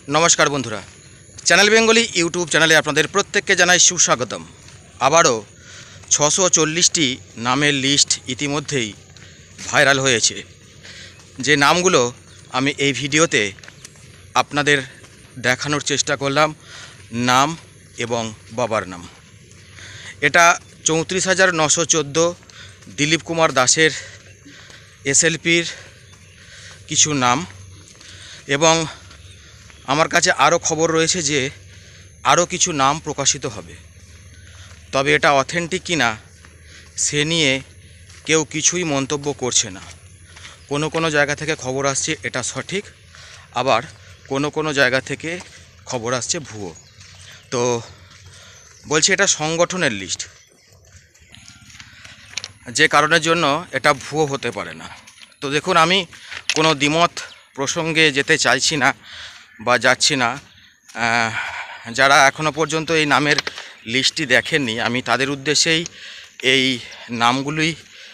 নমস্কার বন্ধুরা, channel Bengali YouTube চ্যানেলে আপনাদের প্রত্যেককে জানাই সুস্বাগতম। আবারও 640টি নামের লিস্ট ইতিমধ্যেই ভাইরাল হয়েছে। যে নামগুলো আমি এই ভিডিওতে আপনাদের দেখানোর চেষ্টা করলাম, নাম এবং বাবার নাম। এটা 34,914 দিলীপ কুমার দাসের এসএলপির কিছু নাম, এবং আমার কাছে আরও খবর রয়েছে যে আরও কিছু নাম প্রকাশিত হবে। তবে এটা অথেন্টিক কিনা সে নিয়ে কেউ কিছুই মন্তব্য করছে না। কোনো জায়গা থেকে খবর আসছে এটা সঠিক, আবার কোনো জায়গা থেকে খবর আসছে ভুয়ো। তো বলছি এটা সংগঠনের লিস্ট, যে কারণের জন্য এটা ভুয়ো হতে পারে না। তো দেখুন, আমি কোনো দ্বিমত প্রসঙ্গে যেতে চাইছি না বা যাচ্ছি না। যারা এখনও পর্যন্ত এই নামের লিস্টটি দেখেননি, আমি তাদের উদ্দেশ্যেই এই নামগুলি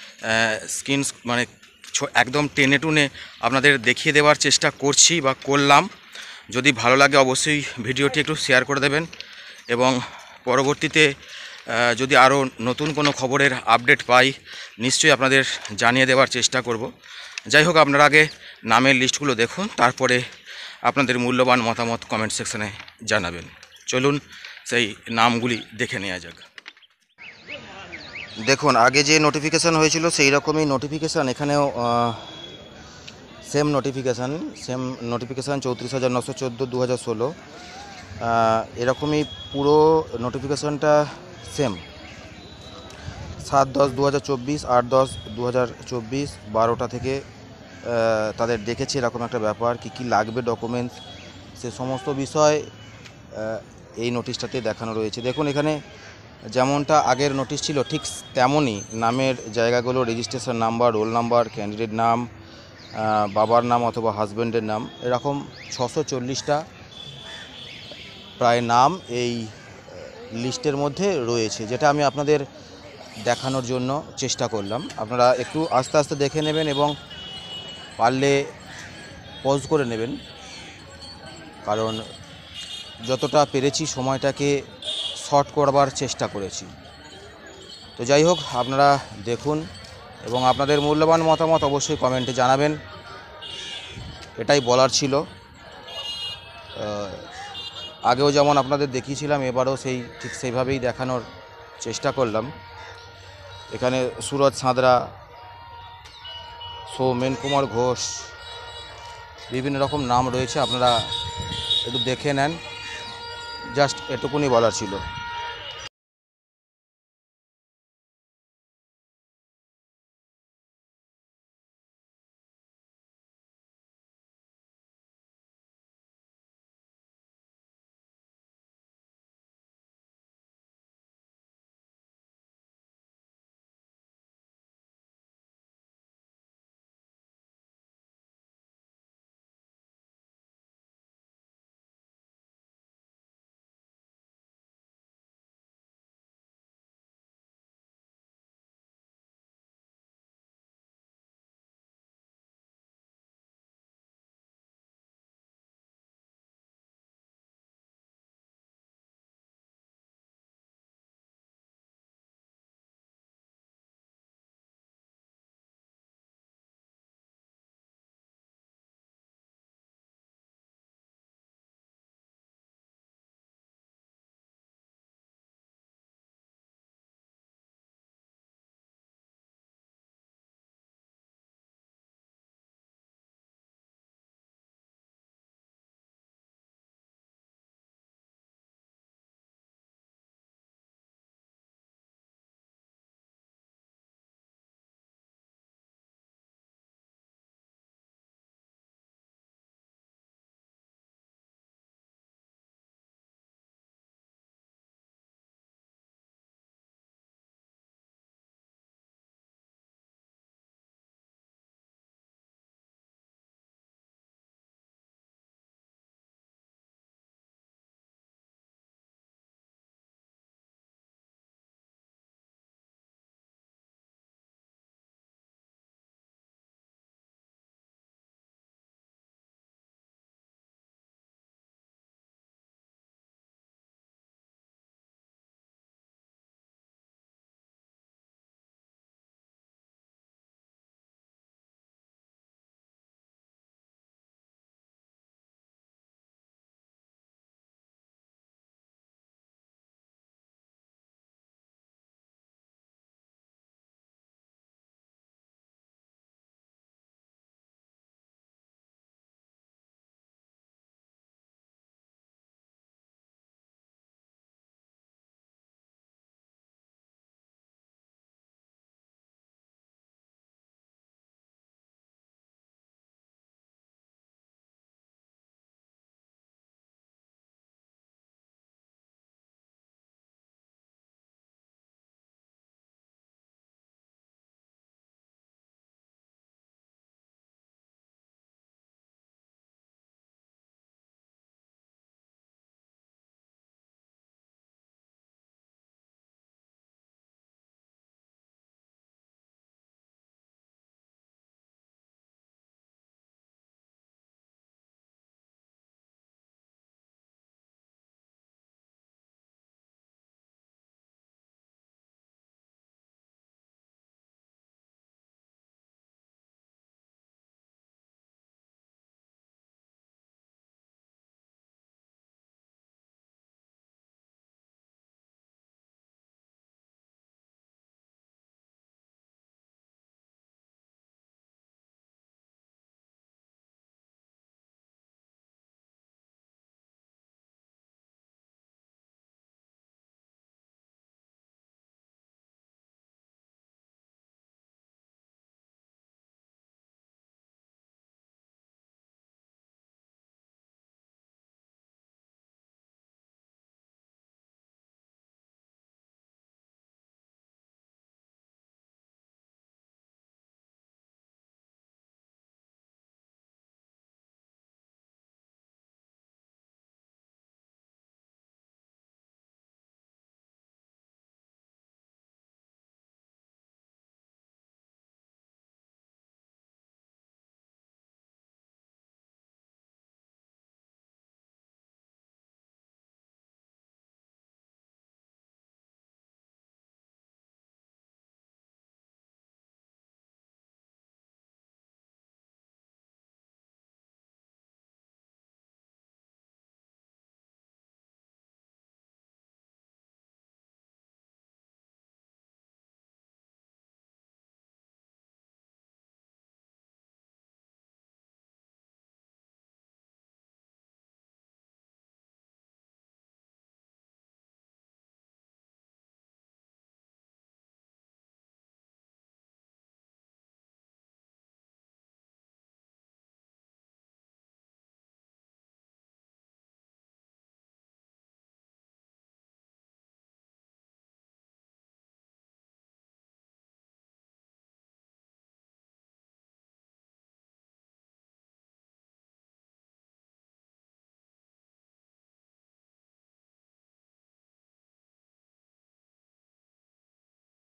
একদম টেনে টুনে আপনাদের দেখিয়ে দেওয়ার চেষ্টা করছি বা করলাম। যদি ভালো লাগে অবশ্যই ভিডিওটি একটু শেয়ার করে দেবেন, এবং পরবর্তীতে যদি আরও নতুন কোনো খবরের আপডেট পাই নিশ্চয়ই আপনাদের জানিয়ে দেওয়ার চেষ্টা করব। যাই হোক, আপনারা আগে নামের লিস্টগুলো দেখুন, তারপরে আপনাদের মূল্যবান মতামত কমেন্ট সেকশনে জানাবেন। চলুন সেই নামগুলি দেখে নেওয়া যাক। দেখুন, আগে যে নোটিফিকেশান হয়েছিল সেই রকমই নোটিফিকেশান এখানেও, সেম নোটিফিকেশান 34,914 2016, এরকমই পুরো নোটিফিকেশানটা সেম। 7/10/2024, 8/10/2024, 12টা থেকে তাদের দেখেছে এরকম একটা ব্যাপার। কি লাগবে ডকুমেন্টস, সে সমস্ত বিষয় এই নোটিশটাতে দেখানো রয়েছে। দেখুন, এখানে যেমনটা আগের নোটিশ ছিল ঠিক তেমনই নামের জায়গাগুলো, registration number, roll number, candidate নাম, বাবার নাম অথবা হাজব্যান্ডের নাম, এরকম 640টা প্রায় নাম এই লিস্টের মধ্যে রয়েছে, যেটা আমি আপনাদের দেখানোর জন্য চেষ্টা করলাম। আপনারা একটু আস্তে আস্তে দেখে নেবেন এবং পারলে পজ করে নেবেন, কারণ যতটা পেরেছি সময়টাকে শর্ট করবার চেষ্টা করেছি। তো যাই হোক, আপনারা দেখুন এবং আপনাদের মূল্যবান মতামত অবশ্যই কমেন্টে জানাবেন। এটাই বলার ছিল। আগেও যেমন আপনাদের দেখিয়েছিলাম, এবারও ঠিক সেইভাবেই দেখানোর চেষ্টা করলাম। এখানে সুরজ সাঁতরা, সৌমেন কুমার ঘোষ, বিভিন্ন রকম নাম রয়েছে, আপনারা একটু দেখে নেন। জাস্ট এটুকুনি বলার ছিল।